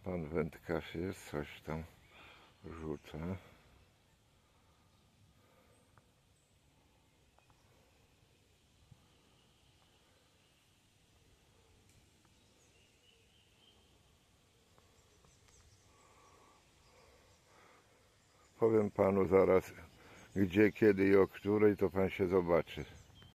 Pan wędkarz jest, coś tam rzuca. Powiem panu zaraz, gdzie, kiedy i o której, to pan się zobaczy.